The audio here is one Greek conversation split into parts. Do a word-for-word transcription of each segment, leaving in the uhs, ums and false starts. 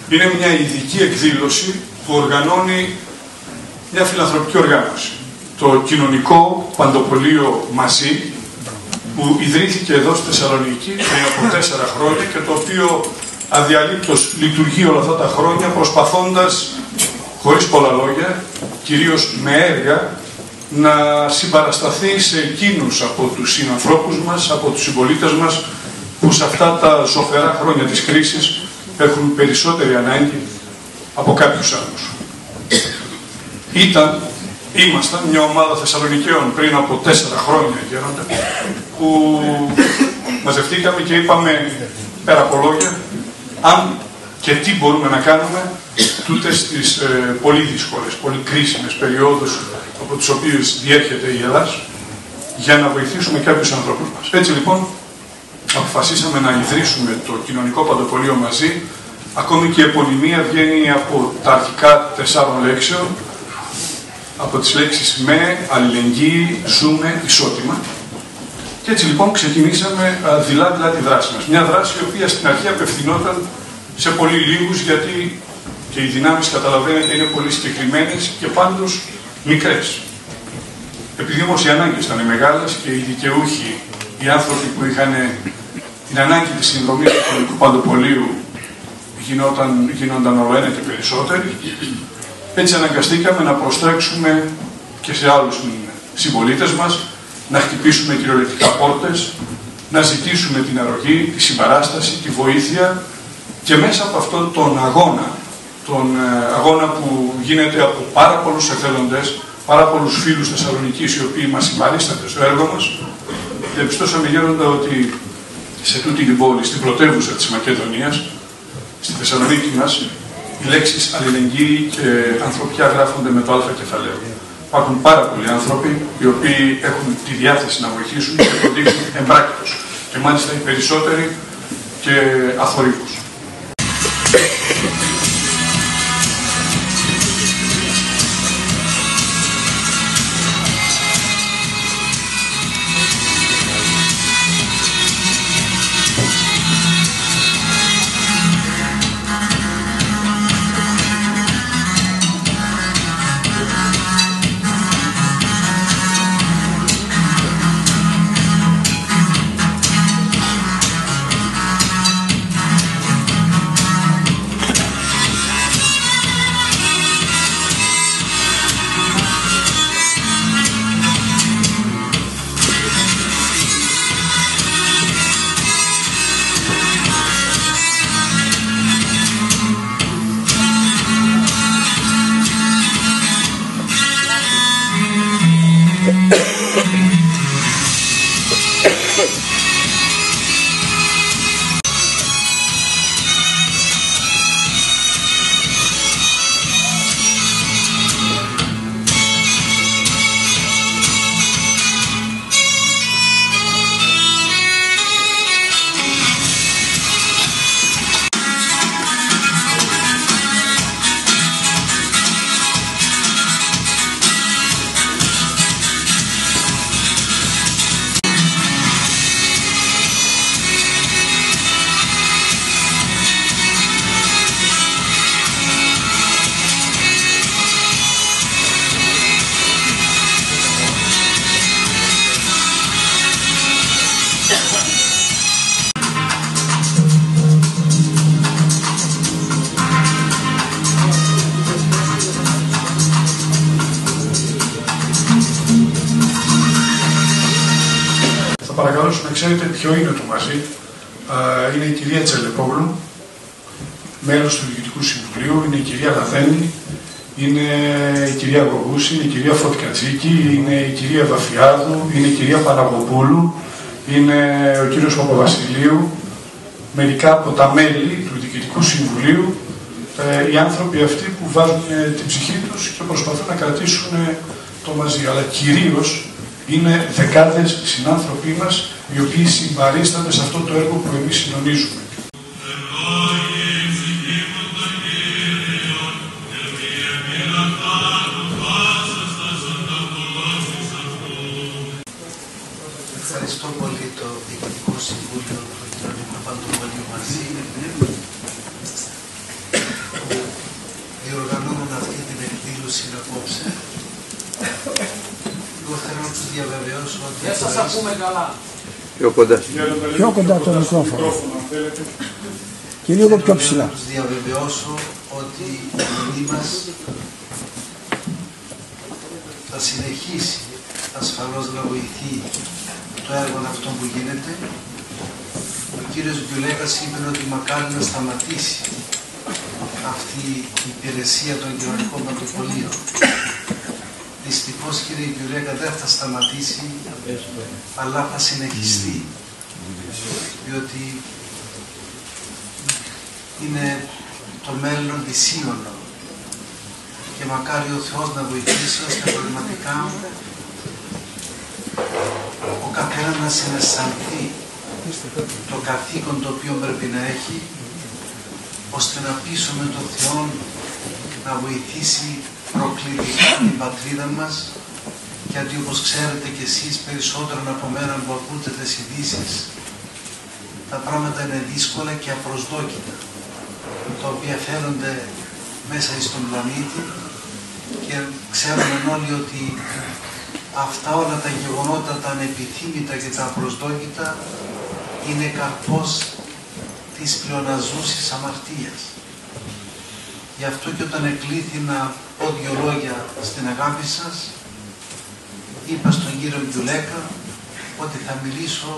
Είναι μια ειδική εκδήλωση που οργανώνει μια φιλανθρωπική οργάνωση. Το Κοινωνικό Παντοπολείο Μαζί, που ιδρύθηκε εδώ στη Θεσσαλονίκη πριν από τέσσερα χρόνια και το οποίο αδιαλείπτως λειτουργεί όλα αυτά τα χρόνια, προσπαθώντας, χωρίς πολλά λόγια, κυρίως με έργα, να συμπαρασταθεί σε εκείνους από τους συνανθρώπους μας, από τους συμπολίτες μας, που σε αυτά τα ζωφερά χρόνια της κρίσης έχουν περισσότερη ανάγκη από κάποιους άλλους. Ήταν, ήμασταν μια ομάδα Θεσσαλονικαίων πριν από τέσσερα χρόνια, γέροντα, που μαζευτήκαμε και είπαμε, πέρα από λόγια, αν και τι μπορούμε να κάνουμε τούτες τις ε, πολύ δύσκολες, πολύ κρίσιμες περιόδους από τις οποίες διέρχεται η Ελλάδα, για να βοηθήσουμε κάποιους ανθρώπους μας. Έτσι λοιπόν, αποφασίσαμε να ιδρύσουμε το Κοινωνικό Παντοπολείο Μαζί. Ακόμη και η επωνυμία βγαίνει από τα αρχικά τεσσάρων λέξεων, από τις λέξεις με, αλληλεγγύη, ζούμε, ισότιμα. Και έτσι λοιπόν ξεκινήσαμε δειλά-δειλά τη δράση μας. Μια δράση η οποία στην αρχή απευθυνόταν σε πολύ λίγους, γιατί και οι δυνάμεις, καταλαβαίνετε, είναι πολύ συγκεκριμένες και πάντως μικρές. Επειδή όμως οι ανάγκες ήταν μεγάλες και οι δικαιούχοι, οι άνθρωποι που είχαν την ανάγκη της συνδρομής του Κοινωνικού Παντοπολείου γινόταν, γινόταν όλο ένα και περισσότεροι, έτσι αναγκαστήκαμε να προστρέξουμε και σε άλλους συμπολίτες μας, να χτυπήσουμε κυριολεκτικά πόρτες, να ζητήσουμε την αρρωγή, τη συμπαράσταση, τη βοήθεια, και μέσα από αυτόν τον αγώνα, τον αγώνα που γίνεται από πάρα πολλούς εθελοντές, πάρα πολλούς φίλους Θεσσαλονικής, οι οποίοι μας συμπαρίστανται στο έργο μας, διαπιστώσαμε, γέροντα, ότι σε τούτη την πόλη, στην πρωτεύουσα της Μακεδονίας, στη Θεσσαλονίκη μας, οι λέξεις αλληλεγγύη και ανθρωπιά γράφονται με το α κεφαλαίο. Υπάρχουν πάρα πολλοί άνθρωποι οι οποίοι έχουν τη διάθεση να βοηθήσουν και το δείχνουν εμπράκτος. Και μάλιστα οι περισσότεροι και αθορύβους. Παρακαλώ να ξέρετε ποιο είναι το Μαζί. Είναι η κυρία Τσελεπόγλου, μέλος του Διοικητικού Συμβουλίου, είναι η κυρία Λαδένη, είναι η κυρία Γογούση, είναι η κυρία Φωτκατζίκη, είναι η κυρία Βαφιάδου, είναι η κυρία Παναγοπούλου, είναι ο κύριος Παπαβασιλείου, μερικά από τα μέλη του Διοικητικού Συμβουλίου, οι άνθρωποι αυτοί που βάζουν την ψυχή τους και προσπαθούν να κρατήσουν το Μαζί. Αλλά κυρίως είναι δεκάδες συνάνθρωποι μας οι οποίοι συμπαρίστανται σε αυτό το έργο που εμείς συντονίζουμε. Ευχαριστώ πολύ το Διοικητικό Συμβούλιο του Κοινωνικού Παντοπολείου Μαζί. Δεν σας ακούμε καλά. Πιο κοντά. Πιο κοντά το μικρόφωνο. Και λίγο πιο ψηλά. Να τους διαβεβαιώσω ότι η κοινή μας θα συνεχίσει ασφαλώς να βοηθεί το έργο αυτό που γίνεται. Ο κύριος Γκιουλέκας είπε ότι μακάρι να σταματήσει αυτή η υπηρεσία των κοινωνικών πρωτοκολλείων. Δυστυχώς, κύριε Γκιουλέκα, δεν θα σταματήσει, αλλά θα συνεχιστεί, διότι είναι το μέλλον δυσίωνο και μακάρι ο Θεός να βοηθήσει ώστε πραγματικά ο καθένας να συναισθανθεί το καθήκον το οποίο πρέπει να έχει, ώστε να πείσουμε τον Θεό να βοηθήσει προκλητικά την πατρίδα μας, γιατί όπως ξέρετε και εσείς περισσότερο από μένα που ακούτε τις ειδήσεις, τα πράγματα είναι δύσκολα και απροσδόκητα, τα οποία φέρονται μέσα στον πλανήτη και ξέρουμε όλοι ότι αυτά όλα τα γεγονότα, τα ανεπιθύμητα και τα απροσδόκητα είναι καρπός της πλεοναζούσης αμαρτίας. Γι' αυτό και όταν εκλήθη να πω δύο λόγια στην αγάπη σας, είπα στον κύριο Γκιουλέκα ότι θα μιλήσω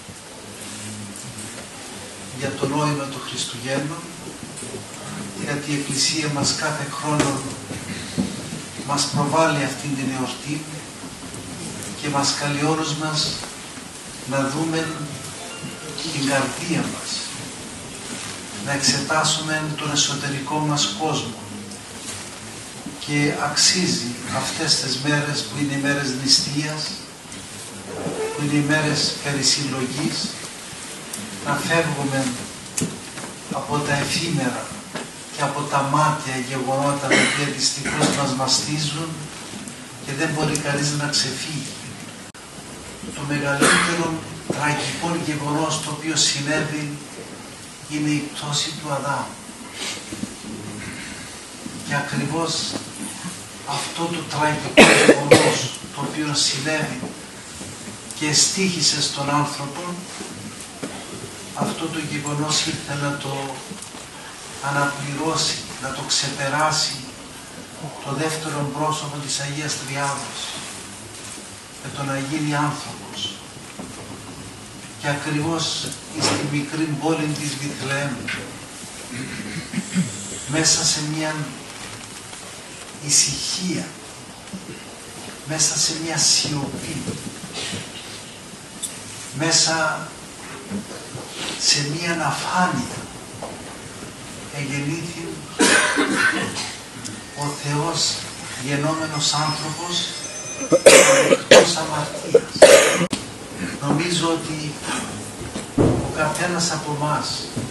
για το νόημα των Χριστουγέννων, γιατί η Εκκλησία μας κάθε χρόνο μας προβάλλει αυτήν την εορτή και μας καλεί όλους μας να δούμε την καρδία μας, να εξετάσουμε τον εσωτερικό μας κόσμο, και αξίζει αυτές τις μέρες που είναι οι μέρες νηστείας, που είναι οι μέρες περισυλλογής, να φεύγουμε από τα εφήμερα και από τα μάτια γεγονότα τα οποία δυστυχώς μας μαστίζουν και δεν μπορεί κανείς να ξεφύγει. Το μεγαλύτερο τραγικό γεγονός το οποίο συνέβη είναι η πτώση του Αδάμ. Και ακριβώς αυτό το τραγικό γεγονός το οποίο συνέβη και στοίχησε στον άνθρωπο, αυτό το γεγονός ήρθε να το αναπληρώσει, να το ξεπεράσει το δεύτερο πρόσωπο της Αγίας Τριάδος, με το να γίνει άνθρωπος. Και ακριβώς στη μικρή πόλη της Βιθλεέμ, μέσα σε μια ησυχία, μέσα σε μια σιωπή, μέσα σε μια αφάνεια, εγεννήθη ο Θεός γεννόμενος άνθρωπος εκτός αμαρτίας. Νομίζω ότι ο καθένας από εμάς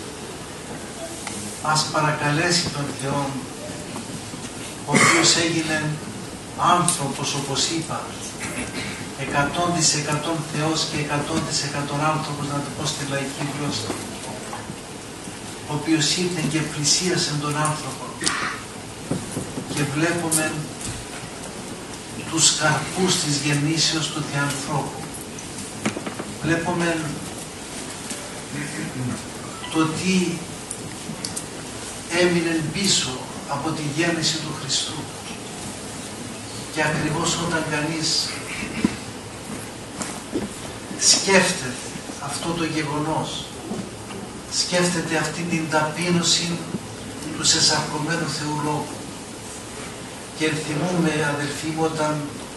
ας παρακαλέσει τον Θεό, ο οποίος έγινε άνθρωπος, όπως είπα, εκατό τοις εκατό Θεός και εκατό τοις εκατό άνθρωπος, να το πω στη λαϊκή γλώσσα, ο οποίος ήρθε και πλησίασε τον άνθρωπο, και βλέπουμε τους καρπούς της γεννήσεως του Θεανθρώπου. Βλέπουμε το τι έμεινε πίσω από τη γέννηση του Χριστού. Και ακριβώς όταν κανείς σκέφτεται αυτό το γεγονός, σκέφτεται αυτή την ταπείνωση του σεσαρκωμένου Θεού Λόγου. Και θυμούμαι, αδελφοί μου, όταν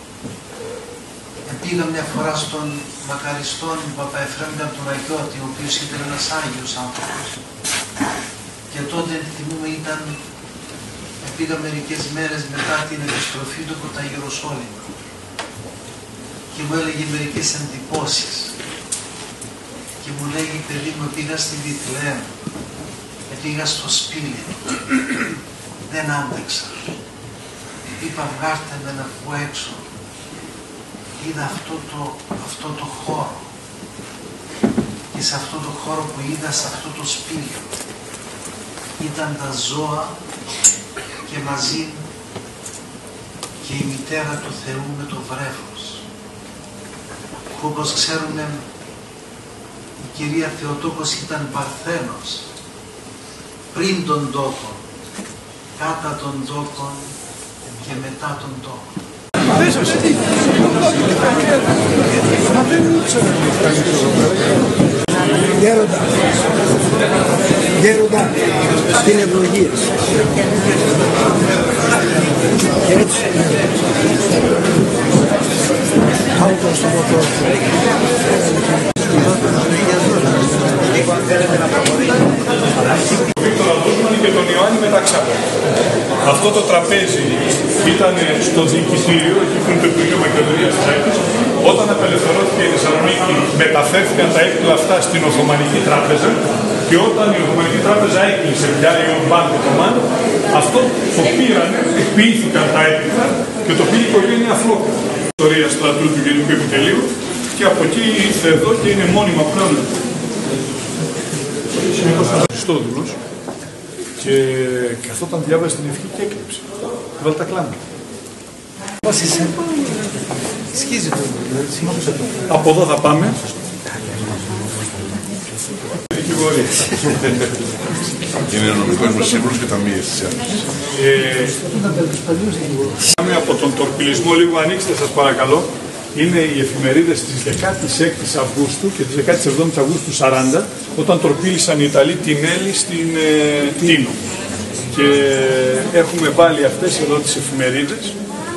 πήγα μια φορά στον μακαριστόν Παπαεφραίμ τον Αγιώτη, ο οποίος ήταν ένας Άγιος άνθρωπος. Και τότε θυμούμαι ήταν, πήγα μερικές μέρες μετά την επιστροφή του από τα Ιεροσόλυμα. Και μου έλεγε μερικές εντυπώσεις. Και μου λέγει, παιδί μου, πήγα στη Βιθλεέμ, πήγα στο σπήλαιο, δεν άντεξα. Είπα, βγάρτε με να βγω έξω. Είδα αυτό το, αυτό το χώρο. Και σε αυτό το χώρο που είδα, σε αυτό το σπήλαιο, ήταν τα ζώα και μαζί και η μητέρα του Θεού με το βρέφος. που όπως ξέρουμε η κυρία Θεοτόκος ήταν παρθένος πριν τον τόκο, κάτα τον τόκο και μετά τον τόκο. Γέροντα, γέροντα, στην ευλογία. Και έτσι, άουτο στο ποτό. Βίκτορα Δούσμαν και τον Ιωάννη Μεταξάπη. Αυτό το τραπέζι ήταν στο διοικητήριο, εκεί που είναι το Υπουργείο Μακεδονίας της Αίγυπτος. Όταν απελευθερώθηκε η Θεσσαλονίκη, μεταφέρθηκαν τα έπιπλα αυτά στην Οθωμανική Τράπεζα και όταν η Οθωμανική Τράπεζα έκλεισε πια η Ορμπάν και το ΜΑΝ, αυτό το πήρανε, εκποιήθηκαν τα έπιπλα και το πήγε η οικογένεια Αφλόκου. Ιστορία στρατού του Γενικού Επιτελείου και από εκεί ήρθε εδώ και είναι μόνιμα πλέον. Συνήθως ήταν Χριστόδουλος και καθόταν διάβασε την ευχή και έκλειψε. Βάλε τα κλάματα. Από εδώ θα πάμε. Δικηγορία. Είναι ο νομικός μας σύμβουλος και ταμείες της Ένωσης. Πάμε από τον τορπιλισμό λίγο, ανοίξτε σας παρακαλώ. Είναι οι εφημερίδες της δεκάτης έκτης Αυγούστου και της δεκάτης εβδόμης Αυγούστου σαράντα, όταν τορπίλησαν οι Ιταλοί την Έλλη στην ε, Τίνο. Και έχουμε βάλει αυτές εδώ τις εφημερίδες.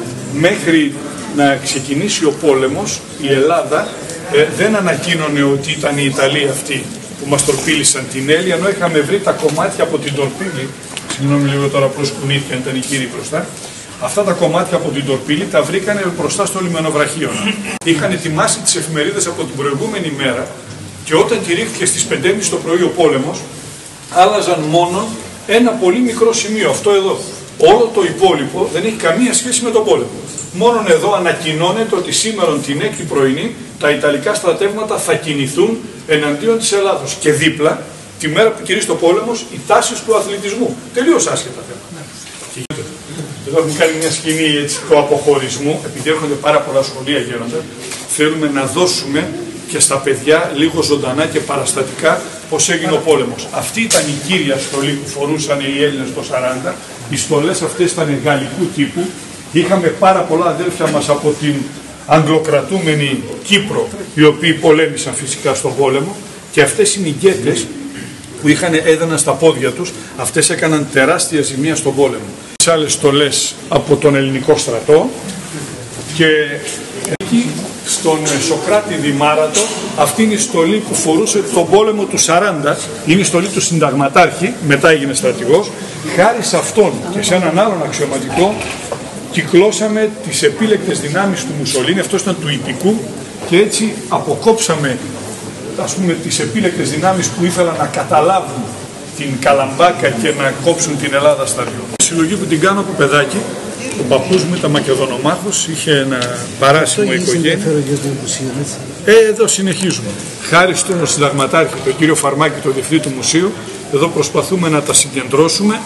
Μέχρι να ξεκινήσει ο πόλεμος, η Ελλάδα ε, δεν ανακοίνωνε ότι ήταν οι Ιταλοί αυτοί που μας τορπίλησαν την Έλλη, ενώ είχαμε βρει τα κομμάτια από την τορπίλη. Συγγνώμη λίγο τώρα, προσκουνήθηκαν, ήταν οι κύριοι μπροστά. Αυτά τα κομμάτια από την τορπίλη τα βρήκανε μπροστά στο λιμενοβραχείο. Είχαν ετοιμάσει τις εφημερίδες από την προηγούμενη μέρα και όταν κηρύχθηκε στις πέντε και μισή το πρωί ο πόλεμος, άλλαζαν μόνο ένα πολύ μικρό σημείο, αυτό εδώ. Όλο το υπόλοιπο δεν έχει καμία σχέση με τον πόλεμο. Μόνον εδώ ανακοινώνεται ότι σήμερα την έκτη πρωινή τα Ιταλικά στρατεύματα θα κινηθούν εναντίον της Ελλάδος. Και δίπλα, τη μέρα που κηρύσσει το πόλεμος, οι τάσεις του αθλητισμού. Τελείως άσχετα θέματα. Και εδώ έχουμε κάνει μια σκηνή έτσι, του αποχωρισμού, επειδή έρχονται πάρα πολλά σχολεία γέροντα, θέλουμε να δώσουμε και στα παιδιά λίγο ζωντανά και παραστατικά πώς έγινε ο πόλεμος. Αυτή ήταν η κύρια στολή που φορούσαν οι Έλληνες το σαράντα. Οι στολές αυτές ήταν γαλλικού τύπου. Είχαμε πάρα πολλά αδέλφια μας από την αγγλοκρατούμενη Κύπρο, οι οποίοι πολέμησαν φυσικά στον πόλεμο, και αυτές οι νικέτες που είχαν, έδαιναν στα πόδια τους, αυτές έκαναν τεράστια ζημία στον πόλεμο. Τις άλλες στολές από τον ελληνικό στρατό και εκεί στον Σοκράτη Δημάρατο, αυτή είναι η στολή που φορούσε τον πόλεμο του σαράντα, είναι η στολή του συνταγματάρχη, μετά έγινε στρατηγός. Χάρη σε αυτόν και σε έναν άλλον αξιωματικό κυκλώσαμε τις επίλεκτες δυνάμεις του Μουσολίνη, αυτός ήταν του Ιππικού, και έτσι αποκόψαμε, ας πούμε, τις επίλεκτες δυνάμεις που ήθελαν να καταλάβουν την Καλαμπάκα και να κόψουν την Ελλάδα στα δύο. Η συλλογή που την κάνω από παιδάκι, ο παππούς μου ήταν Μακεδονομάχος, είχε ένα παράσημο οικογένεια. Ε, εδώ συνεχίζουμε. Χάρη στον συνταγματάρχη, τον κύριο Φαρμάκη, τον διευθυντή του μουσείου, εδώ προσπαθούμε να τα συγκεντρώσουμε.